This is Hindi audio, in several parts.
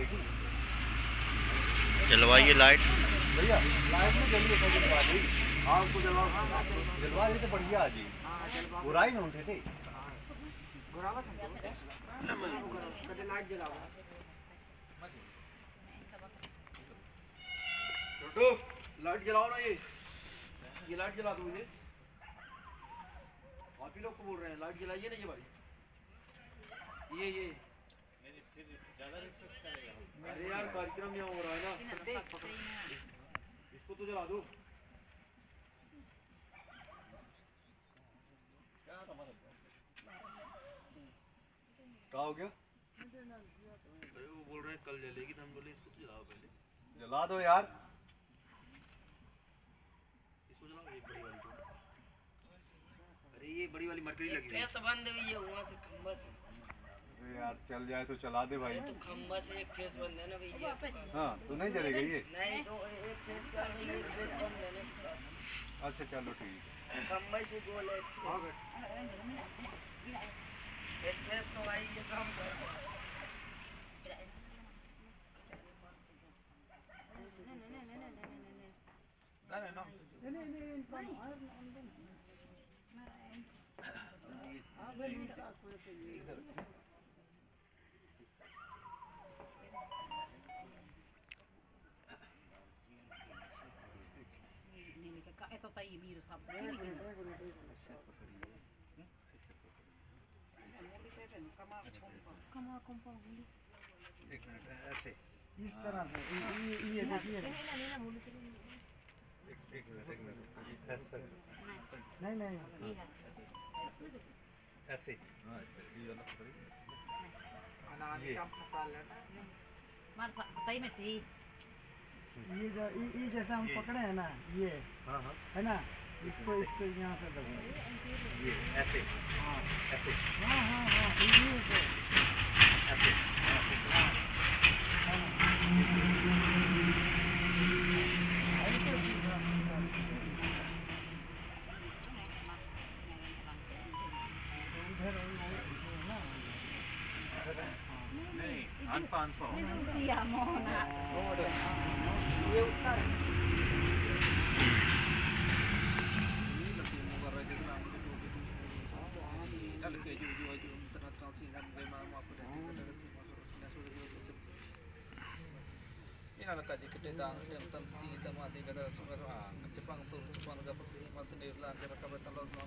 जलेगी। जलवाइए लाइट भैया, लाइट में जल्दी जलवा दी। आपको जलवा दी तो बढ़िया जी। बुराई में उठे थे। लाइट जलाओ। छोटू, लाइट जलाओ ना ये लाइट जला दो मुझे। आप ही लोग को बोल रहे हैं लाइट जलाइए ना ये भाई। ये अरे यार कार्यक्रम यहाँ हो रहा है ना, इसको तो जला दो। क्या हो गया? अरे वो बोल रहे हैं कल जलेगी, तो हम बोले इसको तो जलाओ पहले। जला दो यार। इसको जलाओ, ये बड़ी वाली को। अरे ये बड़ी वाली मरकरी लगी हुई है। फेस बंद हुई है वहाँ से खंबा से। अरे यार चल जाए तो चला दे भाई। तो खंबा से एक फेस बंद है ना भैया। हाँ तो नहीं जलेगा ये? नहीं तो एक फेस चल रही है, एक फेस बंद है ना। अच्छा चलो ठीक है। खंबा से गोल है एक फेस तो आई ये काम कर। Ito tayo biro sa pagkain. कमा कंपाउंड एक मिनट ऐसे इस तरह से ये देखिए एक मिनट ऐसे नहीं नहीं ऐसे हाँ ये वाला पकड़िए। अनाज का फसल है ना। मार ताई में थी ये जैसा हम पकड़े हैं ना ये हाँ हाँ है ना, इसको यहाँ से दबाओ। ये ऐसे हाँ ऐसे हाँ हाँ हाँ ये ऐसे नहीं अनपा Iya mau nak. ये उत्तर kaji kete dang tem tan si tamati kada sugar Jepang tu Jepang ga pasti masih nirlan kira kabar talos nam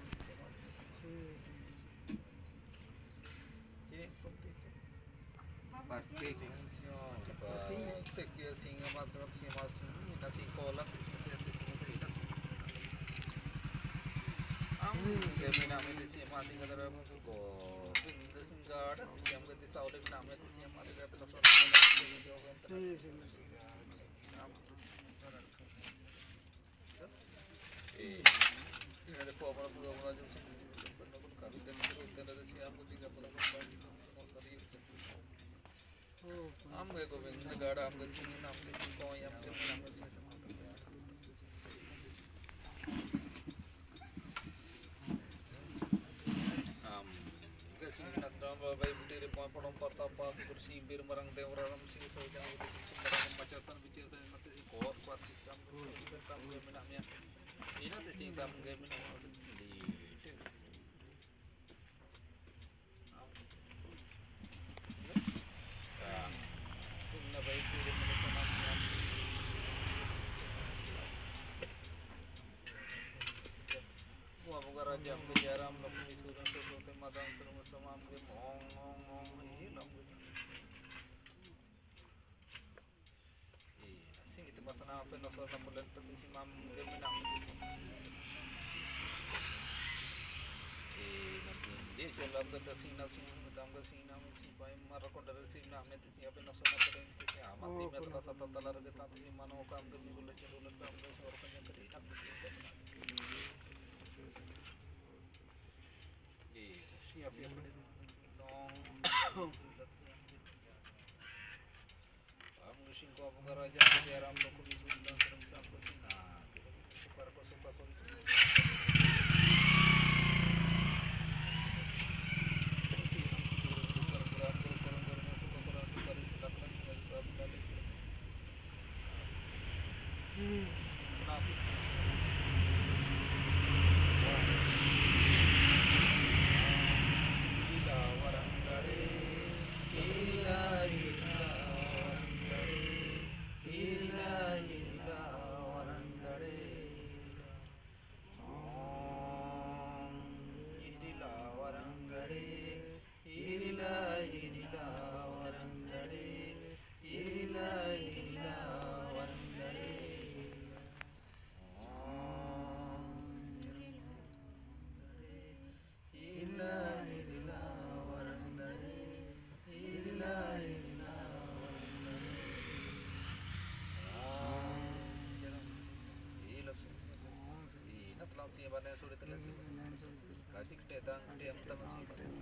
ini parti tek dia singa matram singa singa nasi kolak am semina me desi mati kada ko pinda singada siam ga desa oleh nama desi mati ga talos am gak ko bin negara am gak sini nam ke ko yam ke nam ke am gak sini nasram babai buti re padam parta pas kursi bir marang devram sini soja marang macatan bicara dan nanti si kos kuat sistem kita kam ge menamnya ini nanti si kam ge menam di jam kejaram lakmi suran sote madam surum samam ge mong ini lam sing itu pasana apa nosor na pulen pati si mam ge menam nanti dia jalan ke sina sing madam ke sina si pai marakondar sina me ti apa nosor na pulen ti amati me tra sata talar ge tati si mano kam ge bule chulun kam ge sor kan ge tak siap ya pada nong am sing ko pagaraja kejaram lo kumi sudan serang sampai sina super ko ये बातें सुड़े तले से काजी कटे दांग कटे हम तमसी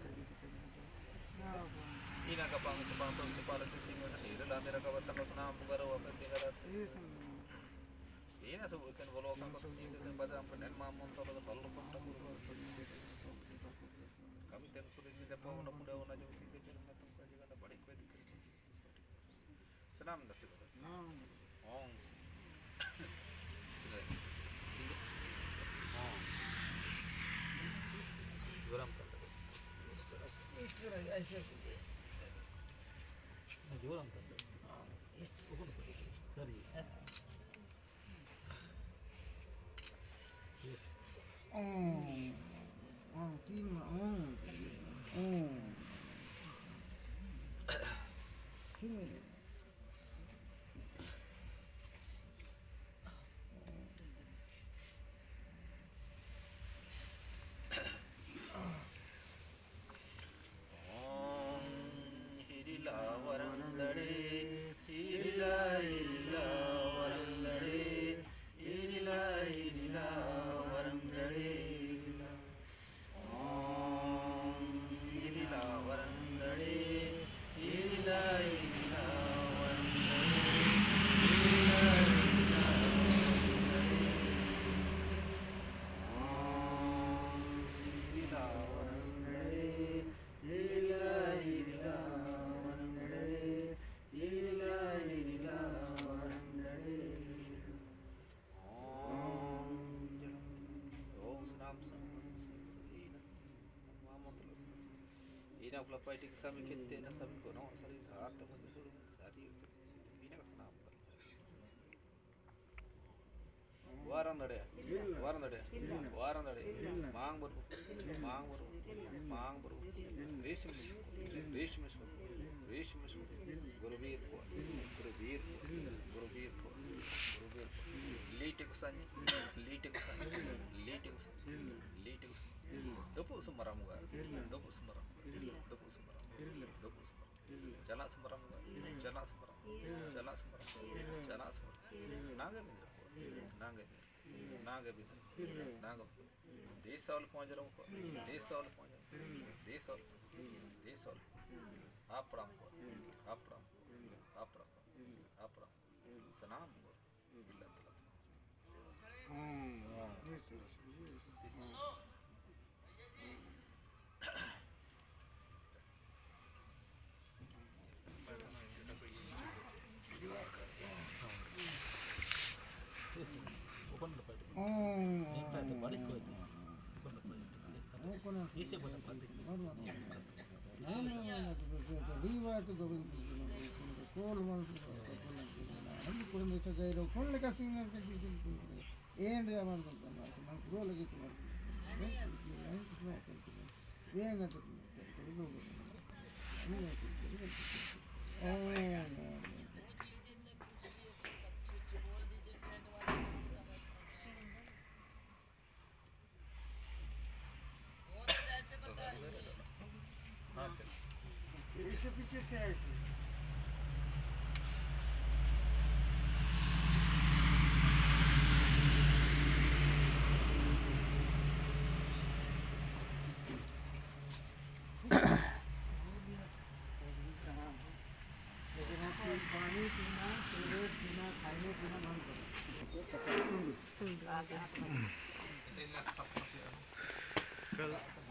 ina kapang cepang tu ceparat tu sih macam ni, dah antara kawan tanah sana bukan rawa pentinggal. Ina sebut ikan bolo kan tu sih tu pada apa nen mamun tu pada kalau pun tak kami tentu ini dapat mana muda mana jauh sih kerja dengan tu kerja dengan balik kau itu kerja. Senang dah sih tu. Oh. Geram kan? ऐसे जोरम कर सरी तीन ina pula pai dik kami kete na sabi ko no sari saat tu macam tu sari ina ka sana waran dade mang baru reshim gurubir lite ko sani dopu semaram ga dopu semaram jana semaram naga देश साल पहुंच रहा हूँ देश साल आप राम सनाम बिल्ला इससे पीछे से ऐसे पानी पीना सिगरेट पीना खाने पीना बंद करो।